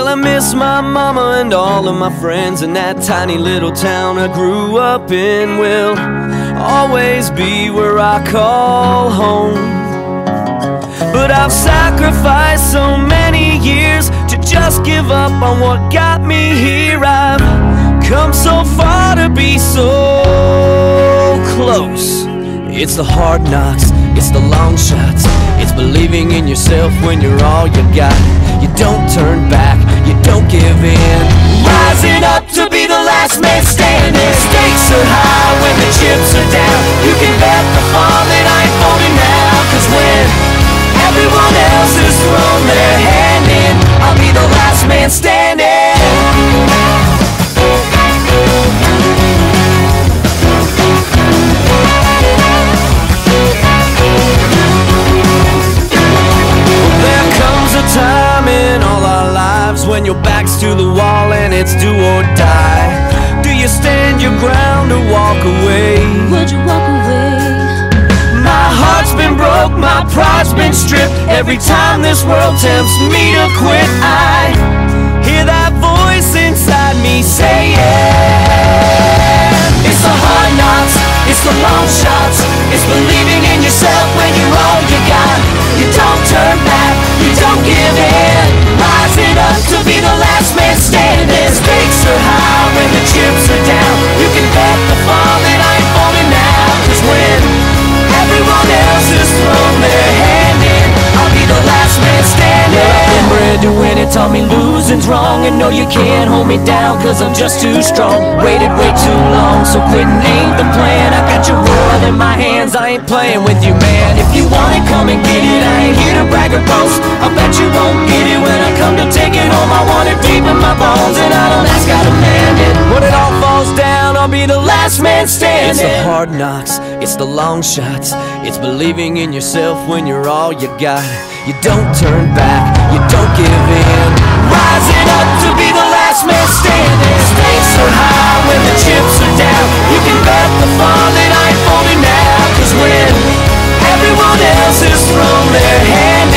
I miss my mama and all of my friends in that tiny little town I grew up in will always be where I call home. But I've sacrificed so many years to just give up on what got me here. I've come so far to be so close. It's the hard knocks, it's the long shots, it's believing in yourself when you're all you got. You don't turn back, you don't give in. Rising up to be the last man standing. Stakes are high when the chips are down. You can bet the farm that I ain't folding now. 'Cause when everyone else has thrown their hand in, I'll be the last man standing. There comes a time in all our lives when your back's to the wall and it's do or die. Do you stand your ground or walk away? Would you walk away? My heart's been broke, my pride's been stripped. Every time this world tempts me to quit, I hear that voice inside me saying, it's the hard knocks, it's the long shots, it's believing in yourself when you're all you got. You don't turn back, you don't give in. Rising up to be the last man standing. Stakes are high when the chips are down. You can bet the farm that I ain't folding now. 'Cause when everyone else has thrown their hand in, I'll be the last man standing. Well, I've been bred to win, it taught me losing's wrong. And no, you can't hold me down 'cause I'm just too strong. Waited way too long, so quitting ain't the plan. I got your world in my hands, I ain't playing with you, man. If you want it, come and get it, I ain't here to brag or boast. I bet you won't get it when I come to take it home. I want it deep in my bones and I don't ask, I demand it. When it all falls down, I'll be the last man standing. It's the hard knocks, it's the long shots, it's believing in yourself when you're all you got. You don't turn back, you don't give in. Rising up to be the last man standing. Stakes are high when the chips are down. You can bet the farm that I ain't folding now. 'Cause when everyone else has thrown their hand